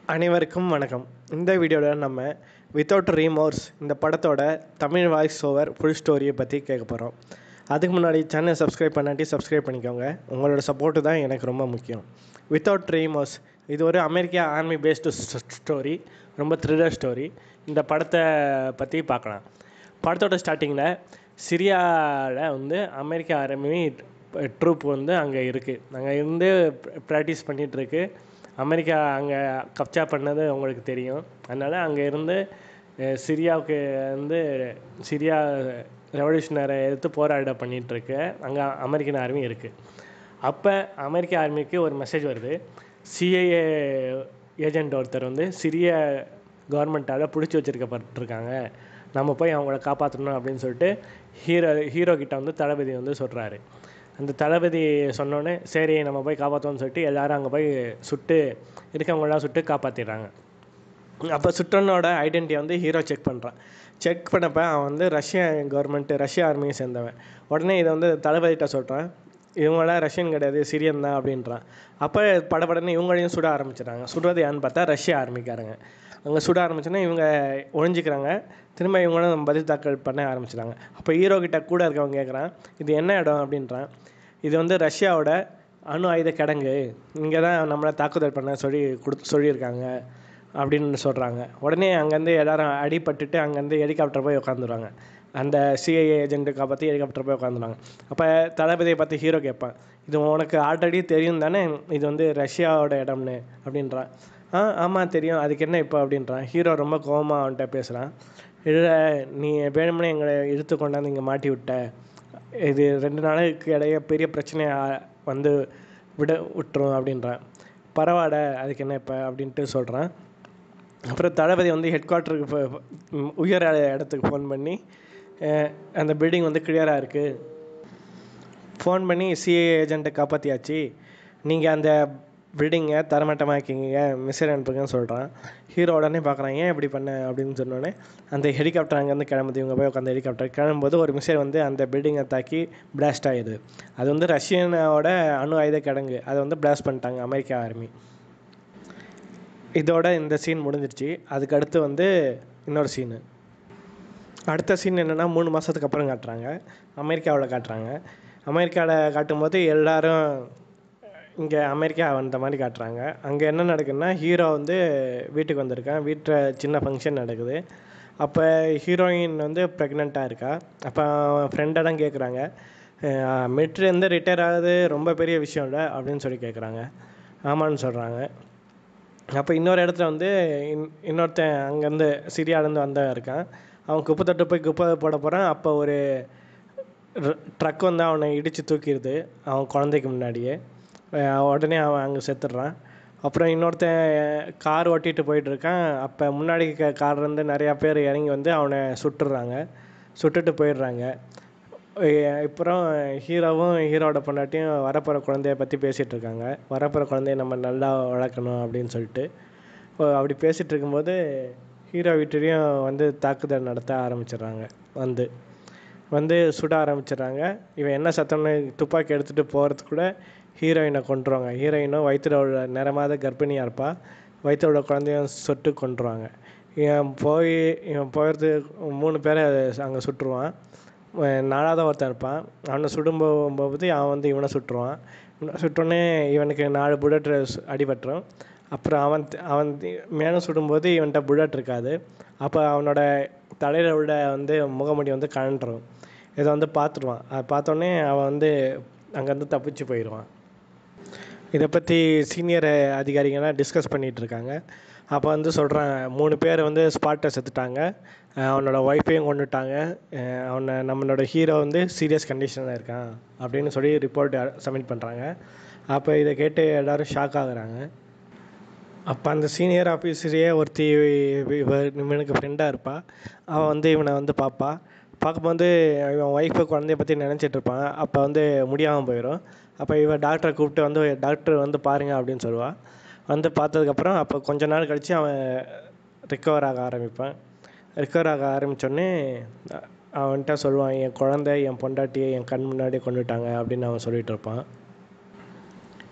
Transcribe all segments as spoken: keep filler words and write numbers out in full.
அனைவருக்கும் வணக்கம். இந்த வீடியோவில் நம்ம வித்தவுட் ரீமோர்ஸ் இந்த படத்தோட தமிழ் வாய்ஸ் ஓவர் ஃபுல் ஸ்டோரியை பற்றி கேட்க போகிறோம். அதுக்கு முன்னாடி சேனல் சப்ஸ்கிரைப் பண்ணாட்டி சப்ஸ்கிரைப் பண்ணிக்கோங்க. உங்களோட சப்போர்ட்டு தான் எனக்கு ரொம்ப முக்கியம். வித்தவுட் ரீமோர்ஸ் இது ஒரு அமெரிக்கா ஆர்மி பேஸ்டு ஸ்டோரி, ரொம்ப த்ரில்லர் ஸ்டோரி. இந்த படத்தை பற்றி பார்க்கலாம். படத்தோட ஸ்டார்டிங்கில் சிரியாவில் வந்து அமெரிக்கா ஆர்மி ட்ரூப் வந்து அங்கே இருக்குது. அங்கே இருந்து ப்ராக்டிஸ் பண்ணிகிட்ருக்கு. அமெரிக்கா அங்கே கப்சா பண்ணது உங்களுக்கு தெரியும். அதனால் அங்கே இருந்து சிரியாவுக்கு வந்து சிரியா ரெவல்யூஷனரை எடுத்து போராட பண்ணிகிட்ருக்கு. அங்கே அமெரிக்கன் ஆர்மி இருக்குது. அப்போ அமெரிக்க ஆர்மிக்கு ஒரு மெசேஜ் வருது. சிஐஏ ஏஜெண்ட் ஒருத்தர் வந்து சிரிய கவர்மெண்ட்டால் பிடிச்சி வச்சுருக்கப்பட்டிருக்காங்க, நம்ம போய் அவங்கள காப்பாற்றணும் அப்படின்னு சொல்லிட்டு ஹீரோ ஹீரோ கிட்ட வந்து தளபதி வந்து சொல்கிறாரு. அந்த தளபதி சொன்னோன்னே சரி நம்ம போய் காப்பாற்றோன்னு சொல்லிட்டு எல்லோரும் அங்கே போய் சுட்டு இருக்கவங்களாம் சுட்டு காப்பாற்றிடுறாங்க. அப்போ சுட்டனோட ஐடென்டிட்டியை வந்து ஹீரோ செக் பண்ணுறான். செக் பண்ணப்போ அவன் வந்து ரஷ்யா கவர்மெண்ட்டு ரஷ்யா ஆர்மியை சேர்ந்தவன். உடனே இதை வந்து தளபதிகிட்ட சொல்கிறான், இவங்களாம் ரஷ்யன் கிடையாது, சிரியன் தான் அப்படின்றான். அப்போ படப்படன்னு இவங்களையும் சுட ஆரம்பிச்சிடுறாங்க. சுடுறது யான்னு பார்த்தா ரஷ்யா ஆர்மிக்காரங்க. அங்கே சுட ஆரம்பிச்சோன்னா இவங்க ஒழிஞ்சிக்கிறாங்க. திரும்ப இவங்களும் பதில் தாக்கல் பண்ண ஆரம்பிச்சிட்டாங்க. அப்போ ஹீரோ கிட்ட கூட இருக்கவங்க கேட்குறான், இது என்ன இடம் அப்படின்றான். இது வந்து ரஷ்யாவோட அணு ஆயுத கிடங்கு, இங்கே தான் நம்மளை தாக்குதல் பண்ண சொல்லி கொடுத்து சொல்லியிருக்காங்க அப்படின்னு சொல்கிறாங்க. உடனே அங்கேருந்து எல்லோரும் அடிபட்டுட்டு அங்கேருந்து ஹெலிகாப்டர் போய் உட்காந்துருவாங்க. அந்த சிஐஏ ஏஜென்ட்டு காப்பாற்றி ஹெலிகாப்டர் போய் உட்காந்துருவாங்க. அப்போ தளபதியை பார்த்து ஹீரோ கேட்பான், இது உனக்கு ஆல்ரெடி தெரியும் தானே இது வந்து ரஷ்யாவோட இடம்னு அப்படின்றான். ஆ ஆமாம் தெரியும், அதுக்கு என்ன இப்போ அப்படின்றான். ஹீரோ ரொம்ப கோபமாக அவன்கிட்ட பேசுகிறான். இல்லை நீ வேணும்னே எங்களை இழுத்து கொண்டாந்து இங்கே மாட்டி விட்ட, இது ரெண்டு நாளைக்கு இடையே பெரிய பிரச்சனையாக வந்து விட விட்டுரும் அப்படின்றான். பரவாயில்ல அதுக்கு என்ன இப்போ அப்படின்ட்டு சொல்கிறான். அப்புறம் தளபதி வந்து ஹெட் குவார்ட்டருக்கு இப்போ உயர் இடத்துக்கு ஃபோன் பண்ணி, அந்த பில்டிங் வந்து கிளியராக இருக்குது, ஃபோன் பண்ணி சிஐஏ ஏஜெண்ட்டை காப்பாற்றியாச்சு, நீங்கள் அந்த பில்டிங்கை தரமட்டமாக்கிங்க, மிஸ்ஸர் அனுப்புங்கன்னு சொல்கிறான். ஹீரோ உடனே பார்க்குறான், ஏன் இப்படி பண்ண அப்படின்னு சொன்னோடனே அந்த ஹெலிகாப்டர் அங்கேருந்து கிளம்புது. இவங்க போய் உட்காந்து ஹெலிகாப்டர் கிளம்பும்போது ஒரு மிஸ்ஸர் வந்து அந்த பில்டிங்கை தாக்கி பிளாஸ்ட் ஆகிடுது. அது வந்து ரஷ்யனோட அணு ஆயுத கிடங்கு, அதை வந்து பிளாஸ்ட் பண்ணிட்டாங்க அமெரிக்கா ஆர்மி. இதோட இந்த சீன் முடிஞ்சிருச்சு. அதுக்கு அடுத்து வந்து இன்னொரு சீனு. அடுத்த சீன் என்னென்னா மூணு மாதத்துக்கு அப்புறம் காட்டுறாங்க. அமெரிக்காவில் காட்டுறாங்க. அமெரிக்காவில் காட்டும்போது எல்லோரும் இங்கே அமெரிக்கா வந்த மாதிரி காட்டுறாங்க. அங்கே என்ன நடக்குதுன்னா, ஹீரோ வந்து வீட்டுக்கு வந்திருக்கான். வீட்டில் சின்ன ஃபங்க்ஷன் நடக்குது. அப்போ ஹீரோயின் வந்து ப்ரெக்னெண்ட்டாக இருக்கா. அப்போ ஃப்ரெண்டெல்லாம் கேட்குறாங்க, மிலிட்ரிலேருந்து ரிட்டையர் ஆகுது ரொம்ப பெரிய விஷயம் இல்லை அப்படின்னு சொல்லி கேட்குறாங்க. ஆமான்னு சொல்கிறாங்க. அப்போ இன்னொரு இடத்துல வந்து இன் இன்னொருத்தன் அங்கேருந்து சிரியாவிலேருந்து வந்தவன் இருக்கான். அவன் குப்பை தொட்டு போய் குப்பை போட போகிறான். அப்போ ஒரு ட்ரக் வந்து அவனை இடித்து தூக்கிடுது அவன் குழந்தைக்கு முன்னாடியே. உடனே அவன் அங்கே செத்துடுறான். அப்புறம் இன்னொருத்தன் கார் ஓட்டிகிட்டு போயிட்டுருக்கான். அப்போ முன்னாடி க கார்லேருந்து நிறையா பேர் இறங்கி வந்து அவனை சுட்டுடுறாங்க, சுட்டுட்டு போயிடுறாங்க. அப்புறம் ஹீரோவும் ஹீரோட பொண்டாட்டியும் வரப்போகிற குழந்தைய பற்றி பேசிகிட்டு இருக்காங்க. வரப்போகிற குழந்தைய நம்ம நல்லா வளர்க்கணும் அப்படின்னு சொல்லிட்டு அப்படி பேசிகிட்டு இருக்கும்போது ஹீரோ வீட்டிலையும் வந்து தாக்குதல் நடத்த ஆரம்பிச்சிடுறாங்க. வந்து வந்து சுட ஆரம்பிச்சிடுறாங்க. இவன் என்ன சத்தம்னு துப்பாக்கி எடுத்துகிட்டு போகிறதுக்குள்ள ஹீரோயினை கொண்டுருவாங்க. ஹீரோயினும் வயிற்றில் உள்ள நிறமாத கர்ப்பிணியாக இருப்பாள். வயிற்றில் உள்ள குழந்தையும் சுட்டு கொண்டுருவாங்க. இவன் போய் இவன் போகிறது மூணு பேரை அங்கே சுட்டுருவான். நாலாவது ஒருத்தன் இருப்பான். அவனை சுடும் போகும்போது அவன் வந்து இவனை சுட்டுருவான். இவனை சுட்டோன்னே இவனுக்கு நாலு புல்லட் அடிபட்டுரும். அப்புறம் அவன் அவன் மேலே சுடும்போது இவன்கிட்ட புல்லட் இருக்காது. அப்போ அவனோட தலையில் உள்ள வந்து முகமுடி வந்து கழண்டுரும். இதை வந்து பார்த்துடுவான். அதை பார்த்தோன்னே அவன் வந்து அங்கேருந்து தப்பிச்சு போயிடுவான். இதை பற்றி சீனியர் அதிகாரிகள்லாம் டிஸ்கஸ் பண்ணிகிட்ருக்காங்க. அப்போ வந்து சொல்கிறாங்க, மூணு பேர் வந்து ஸ்பாட்டை செத்துட்டாங்க, அவனோட ஒய்ஃபையும் கொண்டுட்டாங்க, அவனை நம்மளோட ஹீரோ வந்து சீரியஸ் கண்டிஷனில் இருக்கான் அப்படின்னு சொல்லி ரிப்போர்ட் சப்மிட் பண்ணுறாங்க. அப்போ இதை கேட்டு எல்லோரும் ஷாக் ஆகுறாங்க. அப்போ அந்த சீனியர் ஆஃபீஸரையே ஒருத்தி இவனுக்கு ஃப்ரெண்டாக இருப்பாள். அவன் வந்து இவனை வந்து பார்ப்பா. பார்க்கும்போது இவன் ஒய்ஃபு குழந்தைய பற்றி நினச்சிட்ருப்பான். அப்போ வந்து முடியாமல் போயிடும். அப்போ இவன் டாக்டரை கூப்பிட்டு வந்து டாக்டர் வந்து பாருங்கள் அப்படின்னு சொல்லுவாள். வந்து பார்த்ததுக்கப்புறம் அப்போ கொஞ்ச நாள் கழித்து அவன் ரிக்கவர் ஆக ஆரம்பிப்பான். ரிக்கவர் ஆக ஆரம்பித்தோடனே அவன்கிட்ட சொல்லுவான், என் குழந்தை என் பொண்டாட்டியை என் கண் முன்னாடியே கொண்டுட்டாங்க அப்படின்னு அவன் சொல்லிகிட்டு இருப்பான்.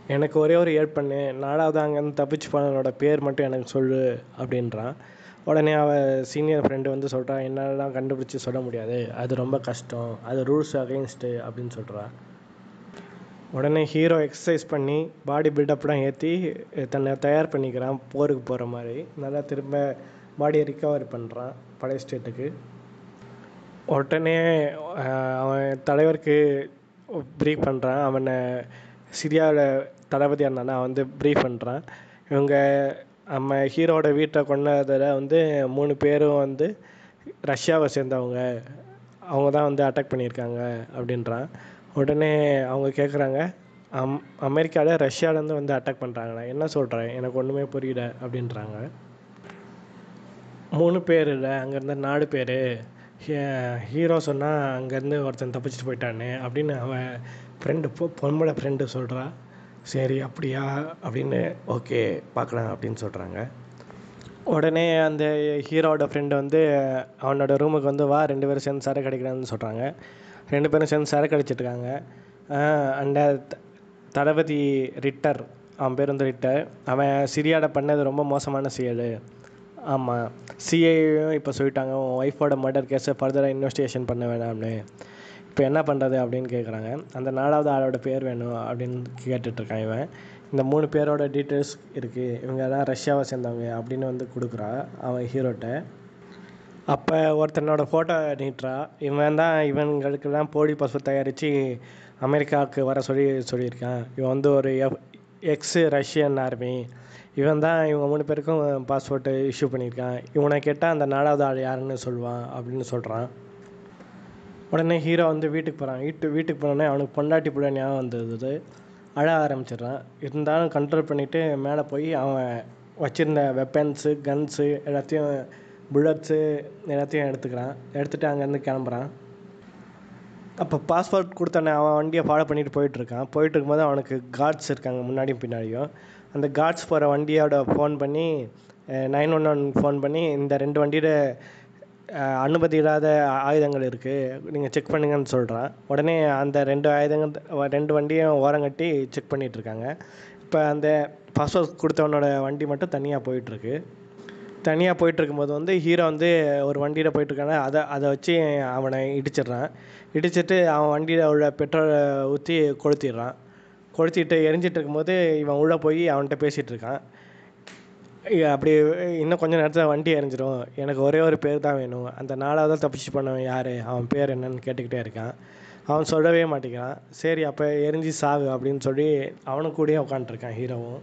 எனக்கு ஒரே ஒரு ஹெல்ப் பண்ணு, நாலாவது அங்கேருந்து தப்பிச்சு போனவனோட பேர் மட்டும் எனக்கு சொல்லு அப்படின்றான். உடனே அவன் சீனியர் ஃப்ரெண்டு வந்து சொல்கிறான், என்னாலலாம் கண்டுபிடிச்சி சொல்ல முடியாது, அது ரொம்ப கஷ்டம், அது ரூல்ஸ் அகெயின்ஸ்ட்டு அப்படின்னு சொல்கிறான். உடனே ஹீரோ எக்ஸசைஸ் பண்ணி பாடி பில்டப்லாம் ஏற்றி தன்னை தயார் பண்ணிக்கிறான் போருக்கு போகிற மாதிரி. நல்லா திரும்ப பாடியை ரிக்கவர் பண்ணுறான் பழைய ஸ்டேட்டுக்கு. உடனே அவன் தலைவருக்கு ப்ரீஃப் பண்ணுறான். அவனை சிரியாவில் தளபதியாக இருந்தானா அவன் வந்து ப்ரீஃப் பண்ணுறான். இவங்க நம்ம ஹீரோட வீட்டை கொண்டதில் வந்து மூணு பேரும் வந்து ரஷ்யாவை சேர்ந்தவங்க, அவங்க தான் வந்து அட்டாக் பண்ணியிருக்காங்க அப்படின்றான். உடனே அவங்க கேட்குறாங்க, அம் அமெரிக்காவில் ரஷ்யாவிலேருந்து வந்து அட்டாக் பண்ணுறாங்களா, என்ன சொல்கிறேன், எனக்கு ஒன்றுமே புரியல அப்படின்றாங்க. மூணு பேர் இல்லை, அங்கேருந்து நாலு பேர். ஹீரோ சொன்னால் அங்கேருந்து ஒருத்தன் தப்பிச்சிட்டு போயிட்டானே அப்படின்னு அவன் ஃப்ரெண்டு பொ பொம்பளை ஃப்ரெண்டு சொல்கிறா. சரி அப்படியா அப்படின்னு, ஓகே பார்க்கலாம் அப்படின்னு சொல்கிறாங்க. உடனே அந்த ஹீரோவோட ஃப்ரெண்டு வந்து அவனோட ரூமுக்கு வந்து வா, ரெண்டு பேரும் சேர்ந்து சரக்கு அடிக்கிறான்னு சொல்கிறாங்க. ரெண்டு பேரும் சேர்ந்து சரக்கு அடிச்சிட்ருக்காங்க. அந்த தளபதி ரிட்டர், அவன் பேர் வந்து ரிட்டர், அவன் சிரியாவில் பண்ணது ரொம்ப மோசமான செயல். ஆமாம், சிஐயும் இப்போ சொல்லிட்டாங்க உன் ஒய்ஃபோட மர்டர் கேஸை ஃபர்தராக இன்வெஸ்டிகேஷன் பண்ண வேணாம்னு. இப்போ என்ன பண்ணுறது அப்படின்னு கேட்குறாங்க. அந்த நாலாவது ஆளோட பேர் வேணும் அப்படின்னு கேட்டுட்ருக்கான் இவன். இந்த மூணு பேரோட டீட்டெயில்ஸ் இருக்குது, இவங்க தான் ரஷ்யாவை சேர்ந்தவங்க அப்படின்னு வந்து கொடுக்குறா அவன் ஹீரோட்ட. அப்போ ஒருத்தனோட ஃபோட்டோ நீட்டுறா. இவன் தான் இவங்களுக்கெல்லாம் போலி பாஸ்போர்ட் தயாரித்து அமெரிக்காவுக்கு வர சொல்லி சொல்லியிருக்கான். இவன் வந்து ஒரு எஃப் எக்ஸு ரஷ்யன் ஆர்மி. இவன் தான் இவங்க மூணு பேருக்கும் பாஸ்போர்ட்டு இஷ்யூ பண்ணியிருக்கான். இவனை கேட்டால் அந்த நாலாவது ஆள் யாருன்னு சொல்லுவான் அப்படின்னு சொல்கிறான். உடனே ஹீரோ வந்து வீட்டுக்கு போகிறான். வீட்டு வீட்டுக்கு போனோடனே அவனுக்கு பொண்டாட்டி பிள்ளை ஞாபகம் வந்தது. அழ ஆரம்பிச்சிடுறான். இருந்தாலும் கண்ட்ரோல் பண்ணிவிட்டு மேலே போய் அவன் வச்சுருந்த வெப்பன்ஸு, கன்ஸு எல்லாத்தையும், புல்லட்ஸு எல்லாத்தையும் எடுத்துக்கிறான். எடுத்துகிட்டு அங்கேருந்து கிளம்புறான். அப்போ பாஸ்போர்ட் கொடுத்தோன்னே அவன் வண்டியை ஃபாலோ பண்ணிட்டு போயிட்டுருக்கான். போயிட்டு இருக்கும்போது அவனுக்கு கார்ட்ஸ் இருக்காங்க முன்னாடியும் பின்னாடியும். அந்த கார்ட்ஸ் போகிற வண்டியோட ஃபோன் பண்ணி நைன் ஒன் ஒன் ஃபோன் பண்ணி, இந்த ரெண்டு வண்டியில் அனுமதி இல்லாத ஆயுதங்கள் இருக்குது, நீங்கள் செக் பண்ணுங்கன்னு சொல்கிறான். உடனே அந்த ரெண்டு ஆயுதங்கள் ரெண்டு வண்டியும் ஓரங்கட்டி செக் பண்ணிகிட்ருக்காங்க. இப்போ அந்த பாஸ்போர்ட் கொடுத்தவனோட வண்டி மட்டும் தனியாக போயிட்டுருக்கு. தனியாக போயிட்டுருக்கும்போது வந்து ஹீரோ வந்து ஒரு வண்டியில் போயிட்டுருக்காங்க. அதை அதை வச்சு அவனை இடிச்சிட்றான். இடிச்சிட்டு அவன் வண்டியில் உள்ள பெட்ரோலை ஊற்றி கொளுத்திடுறான். கொளுத்திட்டு எரிஞ்சிட்டு இருக்கும்போது இவன் உள்ளே போய் அவன்கிட்ட பேசிகிட்டு இருக்கான். அப்படி இன்னும் கொஞ்சம் நேரத்தில் வண்டி எரிஞ்சிடும், எனக்கு ஒரே ஒரு பேர் தான் வேணும், அந்த நாலாவது தப்பிச்சு பண்ணவன் யார், அவன் பேர் என்னன்னு கேட்டுக்கிட்டே இருக்கான். அவன் சொல்லவே மாட்டேங்கிறான். சரி அப்போ எரிஞ்சு சாகு அப்படின்னு சொல்லி அவனுக்கு கூடயே உட்காந்துருக்கான் ஹீரோவும்.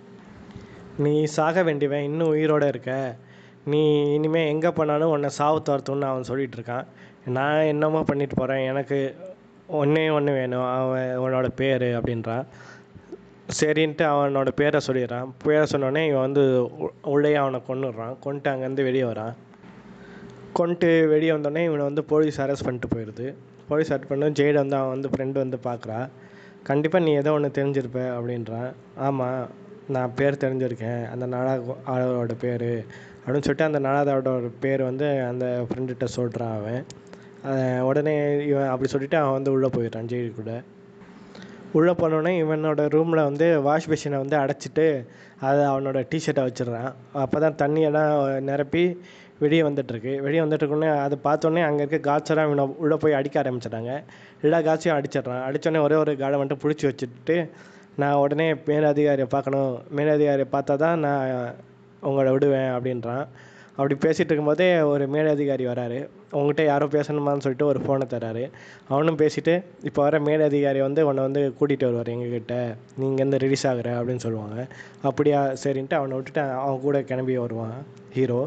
நீ சாக வேண்டியவன், இன்னும் உயிரோடு இருக்க, நீ இனிமேல் எங்கே போனாலும் உன்னை சாவு துரத்துன்னு அவன் சொல்லிகிட்ருக்கான். நான் என்னமோ பண்ணிட்டு போகிறேன், எனக்கு ஒன்றே ஒன்று வேணும், அவன் உன்னோட பேர் அப்படின்றான். சரின்ட்டு அவனோட பேரை சொல்லிடுறான். பேரை சொன்னோடனே இவன் வந்து உள்ளே அவனை கொன்னுடுறான். கொண்டுட்டு அங்கேருந்து வெளியே வரான். கொண்டுட்டு வெளியே வந்தோடனே இவனை வந்து போலீஸ் அரெஸ்ட் பண்ணிட்டு போயிடுது. போலீஸ் அரெஸ்ட் பண்ண ஜெயிலை வந்து அவன் வந்து ஃப்ரெண்டு வந்து பார்க்குறா. கண்டிப்பாக நீ ஏதோ ஒன்று தெரிஞ்சிருப்ப அப்படின்றான். ஆமாம், நான் பேர் தெரிஞ்சிருக்கேன், அந்த நாலாவது ஆளோட பேர் அப்படின்னு சொல்லிட்டு அந்த நாலாவது ஆளோட பேர் வந்து அந்த ஃப்ரெண்டுகிட்ட சொல்கிறான் அவன். உடனே இவன் அப்படி சொல்லிவிட்டு அவன் வந்து உள்ளே போயிடுறான் ஜெயிலுக்குள்ளே. உள்ளே போனோடனே இவனோட ரூமில் வந்து வாஷ் மிஷினை வந்து அடைச்சிட்டு அதை அவனோட டிஷர்ட்டை வச்சிடுறான். அப்போ தான் தண்ணியெல்லாம் நிரப்பி வெளியே வந்துட்டுருக்கு. வெளியே வந்துட்டுருக்கோன்னே அதை பார்த்தோன்னே அங்கே இருக்க காட்செல்லாம் இவனை உள்ளே போய் அடிக்க ஆரம்பிச்சிட்டாங்க. எல்லா காட்சியும் அடிச்சிட்றான். அடித்தோடனே ஒரே ஒரு காலை மட்டும் பிடிச்சி வச்சுட்டு, நான் உடனே மேலதிகாரியை பார்க்கணும், மேலதிகாரியை பார்த்தா தான் நான் உங்களை விடுவேன் அப்படின்றான். அப்படி பேசிகிட்டு இருக்கும்போதே ஒரு மேலதிகாரி வராரு. உங்கள்கிட்ட யாரோ பேசணுமான்னு சொல்லிட்டு ஒரு ஃபோனை தராரு. அவனும் பேசிவிட்டு, இப்போ வர மேலதிகாரி வந்து உன்னை வந்து கூட்டிகிட்டு வருவார் எங்ககிட்ட, நீ இங்கேருந்து ரிலீஸ் ஆகுற அப்படின்னு சொல்லுவாங்க. அப்படியா சரின்ட்டு அவனை விட்டுட்டு அவன் கூட கிளம்பி வருவான் ஹீரோ.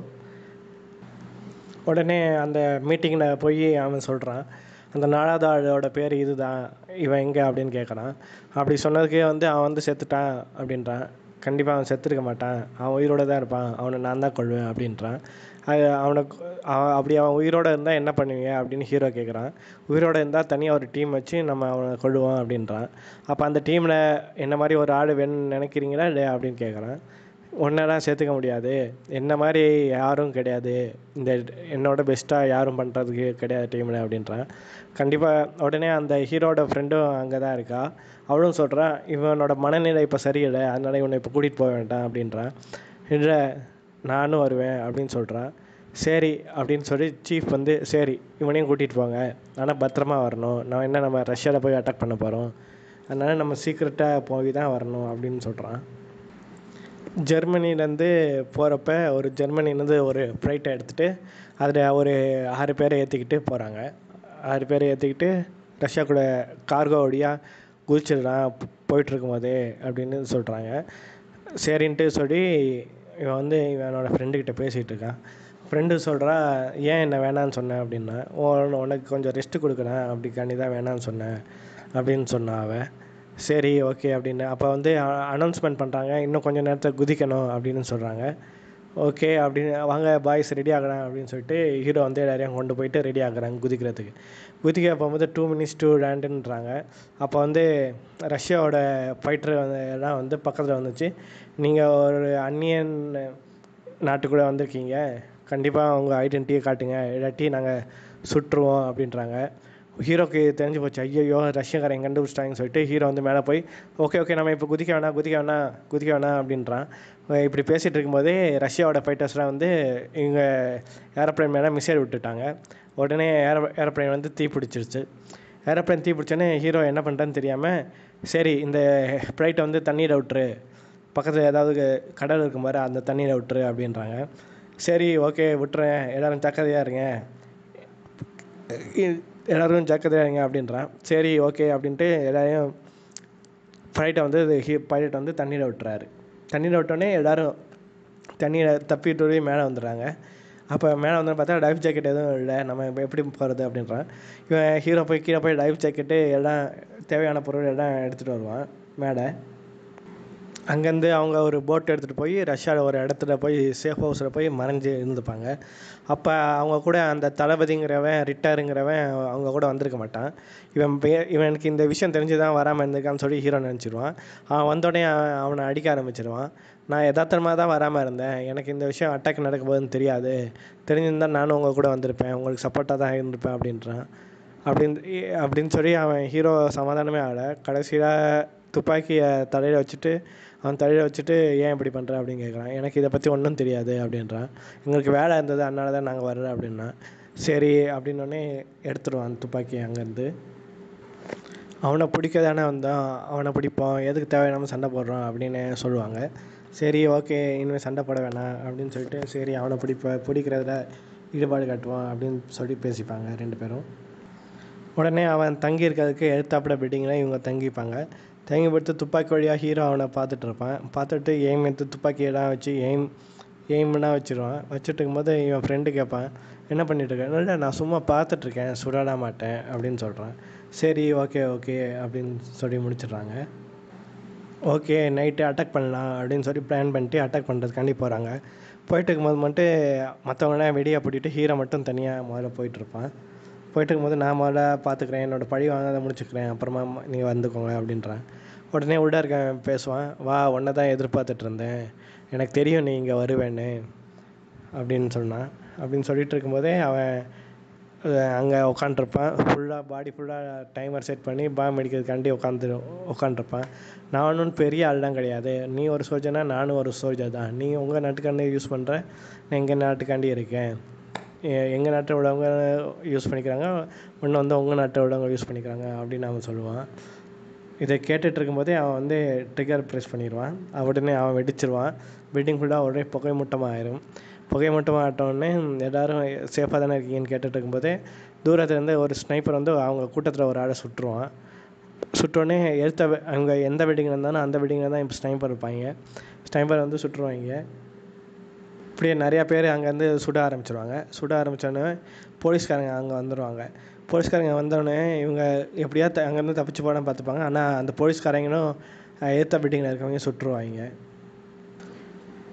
உடனே அந்த மீட்டிங்கில் போய் அவன் சொல்கிறான், அந்த நாலாவது ஆளோட பேர் இது தான், இவன் எங்கே அப்படின்னு கேட்குறான். அப்படி சொன்னதுக்கே வந்து அவன் வந்து செத்துட்டான் அப்படின்றான். கண்டிப்பாக அவன் செத்துருக்க மாட்டான், அவன் உயிரோடு தான் இருப்பான், அவனை நான் தான் கொள்வேன் அப்படின்றான். அது அவனுக்கு அவன் அப்படி அவன் உயிரோடு இருந்தால் என்ன பண்ணுவீங்க அப்படின்னு ஹீரோ கேட்குறான். உயிரோடு இருந்தால் தனியாக ஒரு டீம் வச்சு நம்ம அவனை கொள்ளுவோம் அப்படின்றான். அப்போ அந்த டீமில் என்ன மாதிரி ஒரு ஆள் வேணும்னு நினைக்கிறீங்களா இல்லையா அப்படின்னு கேட்குறான். ஒன்றெல்லாம் சேர்த்துக்க முடியாது, என்ன மாதிரி யாரும் கிடையாது, இந்த என்னோட பெஸ்ட்டாக யாரும் பண்ணுறதுக்கு கிடையாது டீமில் அப்படின்றான். கண்டிப்பாக உடனே அந்த ஹீரோட ஃப்ரெண்டும் அங்கே தான் இருக்கா. அவளும் சொல்கிறான், இவனோட மனநிலை இப்போ சரியில்லை, அதனால் இவனை இப்போ கூட்டிகிட்டு போக வேண்டாம் அப்படின்றான். இல்லை நானும் வருவேன் அப்படின்னு சொல்கிறான். சரி அப்படின்னு சொல்லி சீஃப் வந்து சரி இவனையும் கூட்டிகிட்டு போங்க, ஆனால் பத்திரமா வரணும், நான் என்ன நம்ம ரஷ்யாவில் போய் அட்டாக் பண்ண போகிறோம், அதனால் நம்ம சீக்கிரட்டாக போய் தான் வரணும் அப்படின்னு சொல்கிறான். ஜெர்மனிலேருந்து போகிறப்ப ஒரு ஜெர்மனிலேருந்து ஒரு ஃப்ளைட்டை எடுத்துகிட்டு அதில் ஒரு ஆறு பேரை ஏற்றிக்கிட்டு போகிறாங்க. ஆறு பேரை ஏற்றிக்கிட்டு ரஷ்யா கூட கார்கோ வழியாக குதிச்சிடலாம் போயிட்டுருக்கும் போதே அப்படின்னு சொல்கிறாங்க. சரின்ட்டு சொல்லி இவன் வந்து இவனோட ஃப்ரெண்டுக்கிட்ட பேசிகிட்டு இருக்கான். ஃப்ரெண்டு சொல்கிறா, ஏன் என்ன வேணான்னு சொன்னேன் அப்படின்னா, உனக்கு கொஞ்சம் ரெஸ்ட்டு கொடுக்குறேன் அப்படிக்காண்டி தான் வேணான்னு சொன்னேன் அப்படின்னு சொன்னான் அவன். சரி ஓகே அப்படின்னு அப்போ வந்து அனௌன்ஸ்மெண்ட் பண்ணுறாங்க, இன்னும் கொஞ்சம் நேரத்தை குதிக்கணும் அப்படின்னு சொல்கிறாங்க. ஓகே அப்படின்னு வாங்க பாய்ஸ் ரெடி ஆகலாம் அப்படின்னு சொல்லிட்டு ஹீரோ வந்து எல்லாரையும் கொண்டு போயிட்டு ரெடி ஆகுறாங்க குதிக்கிறதுக்கு. குதிக்க போகும்போது டூ மினிட்ஸ் டூ லேண்டுன்றாங்க. அப்போ வந்து ரஷ்யாவோட ஃபைட்டர் வந்து எல்லாம் வந்து பக்கத்தில் வந்துச்சு, நீங்கள் ஒரு அந்நியன் நாட்டுக்குள்ளே வந்திருக்கீங்க, கண்டிப்பாக உங்கள் ஐடென்டிட்டியை காட்டுங்க, இல்லாட்டி நாங்கள் சுட்டுருவோம் அப்படின்றாங்க. ஹீரோக்கு தெரிஞ்சு போச்சு, ஐயோ ரஷ்யக்காரன் கண்டுபிடிச்சிட்டாங்கன்னு சொல்லிட்டு ஹீரோ வந்து மேலே போய் ஓகே ஓகே நம்ம இப்போ குதிக்க வேணாம் குதிக்க வேணாம் குதிக்க வேணாம் அப்படின்றான். இப்படி பேசிகிட்டு இருக்கும்போதே ரஷ்யாவோட ஃபைட்டர்ஸ்லாம் வந்து இவங்க ஏரோப்ளைன் மேலே மிசைல் விட்டுட்டாங்க. உடனே ஏரோ ஏரோப்ளைன் வந்து தீ பிடிச்சிருச்சு. ஏரோப்ளைன் தீ பிடிச்சோன்னே ஹீரோ என்ன பண்ணுறான்னு தெரியாமல், சரி இந்த ஃப்ளைட்டை வந்து தண்ணீரை விட்டுரு, பக்கத்தில் ஏதாவது கடல் இருக்கும் பாரு அந்த தண்ணீரை விட்டுரு அப்படின்றாங்க. சரி ஓகே விட்டுறேன், எல்லோரும் ஜாக்கிரதையாக இருங்க, எல்லோரும் ஜாக்கிரதையாக இருங்க அப்படின்றான். சரி ஓகே அப்படின்ட்டு எல்லாரையும் ஃப்ளைட்டை வந்து ஹீ பைலட் வந்து தண்ணீரை விட்டுறாரு. தண்ணீரை விட்டோடனே எல்லோரும் தண்ணீரை தப்பிட்டு மேலே வந்துடுறாங்க. அப்போ மேலே வந்து பார்த்தா லைஃப் ஜாக்கெட் எதுவும் இல்லை, நம்ம இப்போ எப்படி போகிறது அப்படின்றான். இவன் ஹீரோ போய் கீழே போய் லைஃப் ஜாக்கெட்டு எல்லாம் தேவையான பொருள் எல்லாம் எடுத்துகிட்டு வருவான் மேலே. அங்கேருந்து அவங்க ஒரு போட் எடுத்துகிட்டு போய் ரஷ்யாவில் ஒரு இடத்துல போய் சேஃப் ஹவுஸில் போய் மறைஞ்சு இருந்துப்பாங்க. அப்போ அவங்க கூட அந்த தளபதிங்கிறவன் ரிட்டருங்கிறவன் அவங்க கூட வந்திருக்க மாட்டான். இவன் பே இவனுக்கு இந்த விஷயம் தெரிஞ்சு தான் வராமல் இருந்திருக்கான்னு சொல்லி ஹீரோ நினச்சிடுவான். அவன் வந்தோடனே அவனை அடிக்க ஆரம்பிச்சிடுவான். நான் யதார்த்தமாக தான் வராமல் இருந்தேன், எனக்கு இந்த விஷயம் அட்டாக் நடக்க போகுதுன்னு தெரியாது, தெரிஞ்சிருந்தால் நானும் உங்கள் கூட வந்திருப்பேன், உங்களுக்கு சப்போர்ட்டாக தான் இருந்திருப்பேன் அப்படின்றான். அப்படின்னு அப்படின்னு சொல்லி அவன் ஹீரோ சமாதானமே ஆகலை. கடைசியில் துப்பாக்கியை தலையில் வச்சுட்டு அவன் தலையில் வச்சுட்டு ஏன் இப்படி பண்ணுற அப்படின்னு கேட்குறான். எனக்கு இதை பற்றி ஒன்றும் தெரியாது அப்படின்றான். எங்களுக்கு வேலை இருந்தது அதனால தான் நாங்கள் வர்றோம் அப்படின்னா. சரி அப்படின்னோடனே எடுத்துடுவான் துப்பாக்கி அங்கேருந்து. அவனை பிடிக்க தானே வந்தான், அவனை பிடிப்போம், எதுக்கு தேவையில்லாமல் சண்டை போடுறோம் அப்படின்னு சொல்லுவாங்க. சரி ஓகே இனிமேல் சண்டை போட வேணாம் அப்படின்னு சொல்லிட்டு சரி அவனை பிடிப்ப பிடிக்கிறதுல ஈடுபாடு காட்டுவான் அப்படின்னு சொல்லி பேசிப்பாங்க ரெண்டு பேரும். உடனே அவன் தங்கி இருக்கிறதுக்கு எடுத்தாப்புல பில்டிங்கில் இவங்க தங்கிப்பாங்க. தங்கி படுத்து துப்பாக்கி வழியாக ஹீரோ அவனை பார்த்துட்டு இருப்பான். பார்த்துட்டு எய்ம் எடுத்து துப்பாக்கியெல்லாம் வச்சு எய்ம் எய்ம்னா வச்சுருவான். வச்சுட்டு இருக்கும்போது இவன் ஃப்ரெண்டு கேட்பான், என்ன பண்ணிட்டுருக்கேன்? இல்லை நான் சும்மா பார்த்துட்ருக்கேன், சுடலாம் மாட்டேன் அப்படின்னு சொல்கிறான். சரி ஓகே ஓகே அப்படின்னு சொல்லி முடிச்சிடுறாங்க. ஓகே நைட்டு அட்டாக் பண்ணலாம் அப்படின்னு சொல்லி பிளான் பண்ணிட்டு அட்டாக் பண்ணுறதுக்காண்டி போகிறாங்க. போயிட்டு இருக்கும்போது மட்டும் மற்றவங்களாம் வெடியாக பூட்டிட்டு ஹீரோ மட்டும் தனியாக முதல்ல போயிட்டுருப்பான். போயிட்டு இருக்கும்போது நான் முதல்ல பார்த்துக்குறேன், என்னோடய பழி வாங்காத முடிச்சுக்கிறேன், அப்புறமா நீங்கள் வந்துக்கோங்க அப்படின்றான். உடனே உள்ளே இருக்கேன் பேசுவான், வா ஒன்றை தான் எதிர்பார்த்துட்டு இருந்தேன், எனக்கு தெரியும் நீ இங்கே வருவேன்னு அப்படின்னு சொன்னான். அப்படின்னு சொல்லிட்டு இருக்கும்போதே அவன் அங்கே உட்காண்ட்ருப்பான். ஃபுல்லாக பாடி ஃபுல்லாக டைமர் செட் பண்ணி பாம் அடிக்கிறதுக்காண்டி உட்காந்து உட்காண்ட்ருப்பான். நான் ஒன்றும் பெரிய ஆள்லாம் கிடையாது, நீ ஒரு சோல்ஜர்னா நானும் ஒரு சோல்ஜர் தான், நீ உங்கள் நாட்டுக்காண்டி யூஸ் பண்ணுற, நான் எங்கள் நாட்டுக்காண்டி இருக்கேன், எங்கள் நாட்டை உள்ளவங்க யூஸ் பண்ணிக்கிறாங்க, ஒன்று வந்து உங்கள் நாட்டை உள்ளவங்க யூஸ் பண்ணிக்கிறாங்க அப்படின்னு அவன் சொல்லுவான். இதை கேட்டுட்டு இருக்கும்போதே அவன் வந்து ட்ரிகர் ப்ரெஸ் பண்ணிடுவான். உடனே அவன் வெடிச்சிருவான். பில்டிங் ஃபுல்லாக உடனே புகை மூட்டமாக ஆயிரும். புகை மூட்டமாக ஆட்டோடனே எல்லோரும் சேஃபாக தானே இருக்கீங்கன்னு கேட்டுட்டு இருக்கும்போதே தூரத்துலேருந்து ஒரு ஸ்னைப்பர் வந்து அவங்க கூட்டத்தில் ஒரு ஆளை சுட்டுருவான். சுட்டோடனே எடுத்த அங்கே எந்த பில்டிங்கில் இருந்தாலும் அந்த பில்டிங்கில் தான் இப்போ ஸ்னைப்பர் இருப்பாங்க. ஸ்னைப்பர் வந்து சுட்டுருவாங்க. இப்படியே நிறையா பேர் அங்கேருந்து சுட ஆரம்பிச்சிருவாங்க. சுட ஆரம்பித்தோடனே போலீஸ்காரங்க அங்கே வந்துடுவாங்க. போலீஸ்காரங்க வந்தோடனே இவங்க எப்படியா த அங்கேருந்து தப்பிச்சு போனால் பார்த்துப்பாங்க. ஆனால் அந்த போலீஸ்காரங்களும் ஏற்ற பில்டிங்கில் இருக்கவங்க சுட்டுருவாங்க.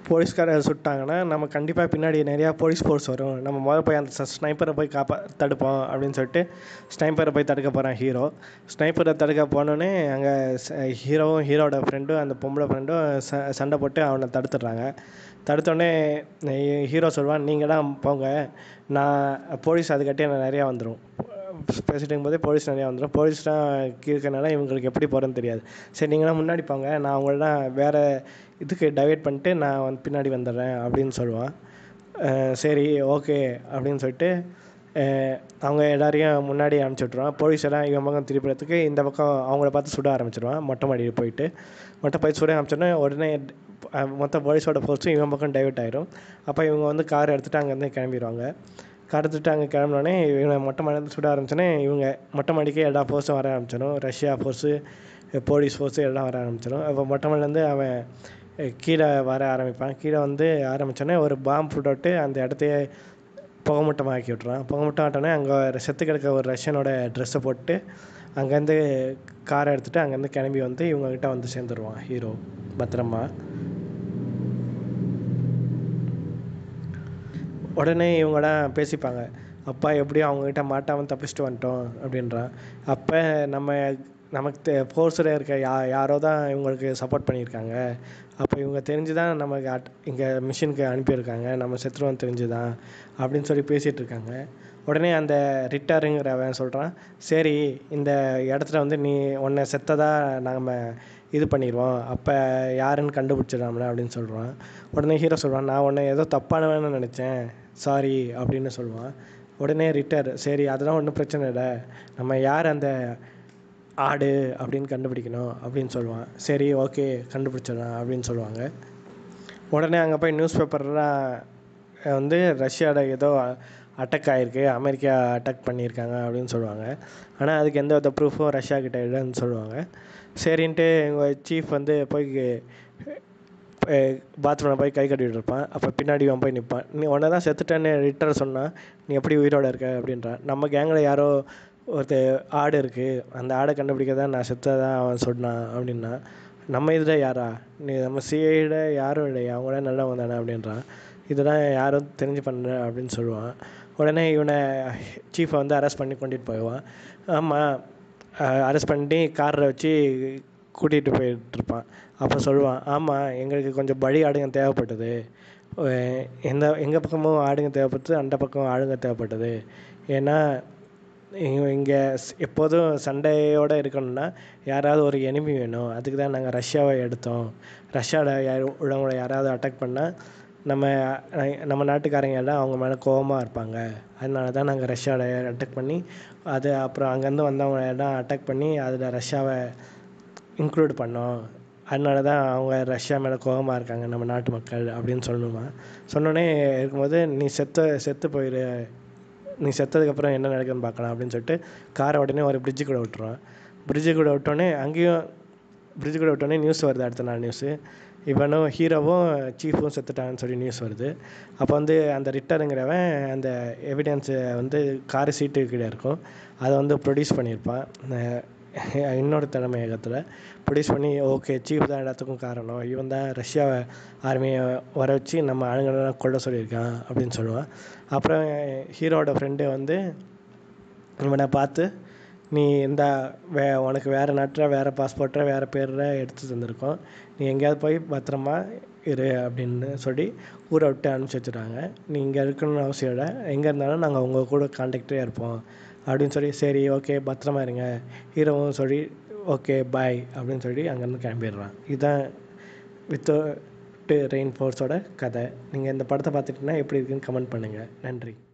போலீஸ்காரர் சுட்டாங்கன்னா நம்ம கண்டிப்பாக பின்னாடி நிறையா போலீஸ் ஃபோர்ஸ் வரும். நம்ம முதல்ல போய் அந்த ஸ்னைப்பரை போய் காப்பா தடுப்போம் அப்படின்னு சொல்லிட்டு ஸ்னைப்பரை போய் தடுக்க போகிறான் ஹீரோ. ஸ்னைப்பரை தடுக்க போனோடனே அங்கே ஹீரோவும் ஹீரோட ஃப்ரெண்டும் அந்த பொம்பளை ஃப்ரெண்டும் ச சண்டை போட்டு அவனை தடுத்துடுறாங்க. தடுத்தோடனே ஹீரோ சொல்லுவான், நீங்கள் தான் போங்க, நான் போலீஸ் அதுக்கட்டி எனக்கு நிறையா வந்துடும். பேசிட்டு இருக்கும்போதே போலீஸ் நிறையா வந்துடும். போலீஸ்லாம் இருக்கனால இவங்களுக்கு எப்படி போகிறேன்னு தெரியாது. சரி நீங்களாம் முன்னாடி போங்க, நான் அவங்களெலாம் வேறு இதுக்கு டைவெர்ட் பண்ணிட்டு நான் வந்து பின்னாடி வந்துடுறேன் அப்படின்னு சொல்லுவான். சரி ஓகே அப்படின்னு சொல்லிட்டு அவங்க எல்லோரையும் முன்னாடி அனுப்பிச்சி விட்ருவான். போலீஸ் எல்லாம் இவன் பக்கம் திருப்பிறதுக்கு இந்த பக்கம் அவங்கள பார்த்து சுட ஆரம்பிச்சிடுவான். மொட்டை மாடியில் போயிட்டு மொட்டை போய் சுட ஆரம்பிச்சோடனே உடனே மொத்த போலீஸோட ஃபோர்ஸும் இவன் பக்கம் டைவெர்ட் ஆகிடும். அப்போ இவங்க வந்து கார் எடுத்துகிட்டு அங்கேருந்து கிளம்பிடுவாங்க. கார் எடுத்துகிட்டு அங்கே கிளம்பினோடனே இவங்க மொட்டை மாடியில் சுட ஆரம்பிச்சோன்னே இவங்க மொட்டை மாடிக்கு எல்லா ஃபோர்ஸும் வர ஆரம்பிச்சிடும். ரஷ்யா ஃபோர்ஸு, போலீஸ் ஃபோர்ஸு எல்லாம் வர ஆரம்பிச்சிடும். அப்போ மொட்டை மாடிலேருந்து அவன் கீழே வர ஆரம்பிப்பான். கீழே வந்து ஆரம்பித்தோடனே ஒரு பாம்பு போட்டு அந்த இடத்தையே புகமூட்டமாக ஆக்கி விட்றான். புகமூட்டம் ஆட்டோடனே அங்கே செத்து கிடக்க ஒரு ரஷ்யனோட ட்ரெஸ்ஸை போட்டு அங்கேருந்து காரை எடுத்துகிட்டு அங்கேருந்து கிளம்பி வந்து இவங்ககிட்ட வந்து சேர்ந்துருவான் ஹீரோ பத்திரமா. உடனே இவங்களாம் பேசிப்பாங்க, அப்பா எப்படியும் அவங்ககிட்ட மாட்டாமல் தப்பிச்சுட்டு வந்துட்டோம் அப்படின்றான். அப்போ நம்ம நமக்கு ஃபோர்ஸில் இருக்க யா யாரோ தான் இவங்களுக்கு சப்போர்ட் பண்ணியிருக்காங்க. அப்போ இவங்க தெரிஞ்சு தான் நமக்கு அட் இங்கே மிஷினுக்கு அனுப்பியிருக்காங்க, நம்ம செத்துருவோம் தெரிஞ்சு தான் அப்படின்னு சொல்லி பேசிகிட்டு இருக்காங்க. உடனே அந்த ரிட்டருங்கிறவன் சொல்கிறான், சரி இந்த இடத்துல வந்து நீ உன்னை செத்ததாக நம்ம இது பண்ணிடுவோம், அப்போ யாருன்னு கண்டுபிடிச்சிடலாம்ல அப்படின்னு சொல்கிறான். உடனே ஹீரோ சொல்கிறான், நான் உன்னை ஏதோ தப்பானவன்னு நினச்சேன், சாரி அப்படின்னு சொல்லுவான். உடனே ரிட்டர், சரி அதெல்லாம் ஒன்றும் பிரச்சனை இல்லை, நம்ம யார் அந்த ஆடு அப்படின்னு கண்டுபிடிக்கணும் அப்படின்னு சொல்லுவான். சரி ஓகே கண்டுபிடிச்சிடலாம் அப்படின்னு சொல்லுவாங்க. உடனே அங்கே போய் நியூஸ் பேப்பர்லாம் வந்து ரஷ்யாவில் ஏதோ அட்டாக் ஆகிருக்கு, அமெரிக்கா அட்டாக் பண்ணியிருக்காங்க அப்படின்னு சொல்லுவாங்க. ஆனால் அதுக்கு எந்த வித ப்ரூஃபும் ரஷ்யா கிட்டே இல்லைன்னு சொல்லுவாங்க. சரின்ட்டு எங்கள் சீஃப் வந்து போய் பாத்ரூமில் போய் கை கட்டிகிட்டு இருப்பான். அப்போ பின்னாடி அவன் போய் நிற்பான். நீ உடனே தான் செத்துட்டேன்னு ரிட்டர் சொன்னான், நீ எப்படி உயிரோடு இருக்க அப்படின்றான். நம்ம கேங்கில் யாரோ ஒருத்தர் ஆடு இருக்குது, அந்த ஆடை கண்டுபிடிக்க தான் நான் செத்ததான் அவன் சொன்னான் அப்படின்னா. நம்ம இதில் யாரா, நீ நம்ம சிஐட யாரும் இல்லையா, அவங்கள நல்லவங்க தானே அப்படின்றான். இதெல்லாம் யாரும் தெரிஞ்சு பண்ணுற அப்படின்னு சொல்லுவான். உடனே இவனை சீஃபை வந்து அரெஸ்ட் பண்ணி கொண்டுட்டு போயிடுவான். ஆமாம், அரெஸ்ட் பண்ணி காரில் வச்சு கூட்டிகிட்டு போயிட்டுருப்பான். அப்போ சொல்லுவான், ஆமாம் எங்களுக்கு கொஞ்சம் பலி ஆடுங்க தேவைப்பட்டது, எந்த எங்கள் பக்கமும் ஆடுங்க தேவைப்பட்டது, அந்த பக்கம் ஆடுங்க தேவைப்பட்டது. ஏன்னா இங்கே எப்போதும் சண்டையோடு இருக்கணும்னா யாராவது ஒரு எனிமி வேணும், அதுக்கு தான் நாங்கள் ரஷ்யாவை எடுத்தோம். ரஷ்யாவில் யார் உள்ளவங்களை யாராவது அட்டாக் பண்ணால் நம்ம நம்ம நாட்டுக்காரங்க எல்லாம் அவங்க மேலே கோபமாக இருப்பாங்க, அதனால தான் நாங்கள் ரஷ்யாவில் அட்டாக் பண்ணி அது அப்புறம் அங்கேருந்து வந்தவங்க எல்லாம் அட்டாக் பண்ணி அதில் ரஷ்யாவை இன்க்ளூட் பண்ணோம், அதனால தான் அவங்க ரஷ்யா மேலே கோபமாக இருக்காங்க நம்ம நாட்டு மக்கள் அப்படின்னு சொல்லணுமா. சொன்னோடனே இருக்கும்போது நீ செத்த செத்து போயிடு, நீ செத்ததுக்கப்புறம் என்ன நடக்குதுன்னு பார்க்கலாம் அப்படின்னு சொல்லிட்டு காரை உடனே ஒரு பிரிட்ஜு கூட விட்டுருவான். பிரிட்ஜு கூட விட்டோடனே அங்கேயும் பிரிட்ஜு கூட விட்டோடனே நியூஸ் வருது, அடுத்த நாள் நியூஸு இவனும் ஹீரோவும் சீஃபும் செத்துட்டாங்கன்னு சொல்லி நியூஸ் வருது. அப்போ வந்து அந்த ரிட்டருங்கிறவன் அந்த எவிடன்ஸை வந்து கார் சீட்டு கீழே இருக்கும், அதை வந்து ப்ரொடியூஸ் பண்ணியிருப்பான் இன்னொரு தலைமையகத்தில். ப்ரொடியூஸ் பண்ணி ஓகே சீஃப் தான் எல்லாத்துக்கும் காரணம், இவன் தான் ரஷ்யாவை ஆர்மியை வர வச்சு நம்ம ஆளுங்களெல்லாம் கொல்ல சொல்லியிருக்கான் அப்படின்னு சொல்லுவான். அப்புறம் ஹீரோட ஃப்ரெண்டு வந்து இவனை பார்த்து, நீ இந்த வே உனக்கு வேறு நாட்டில் வேறு பாஸ்போர்ட்டை வேறு பேரில் எடுத்து தந்திருக்கோம், நீ எங்கேயாவது போய் பத்திரமா இரு அப்படின்னு சொல்லி ஊரை விட்டு அனுப்பிச்சி வச்சுட்டாங்க. நீ இங்கே இருக்கணும்னு அவசியம் இல்லை, எங்கே இருந்தாலும் நாங்கள் உங்கள் கூட கான்டாக்டே இருப்போம் அப்படின்னு சொல்லி, சரி ஓகே பத்திரமா இருங்க ஹீரோவும் சொல்லி ஓகே பாய் அப்படின்னு சொல்லி அங்கேருந்து கிளம்பிடுறான். இதுதான் வித்தவுட் ரெயின் ஃபோர்ஸோட கதை. நீங்கள் இந்த படத்தை பார்த்துட்டிங்கன்னா எப்படி இருக்குன்னு கமெண்ட் பண்ணுங்கள். நன்றி.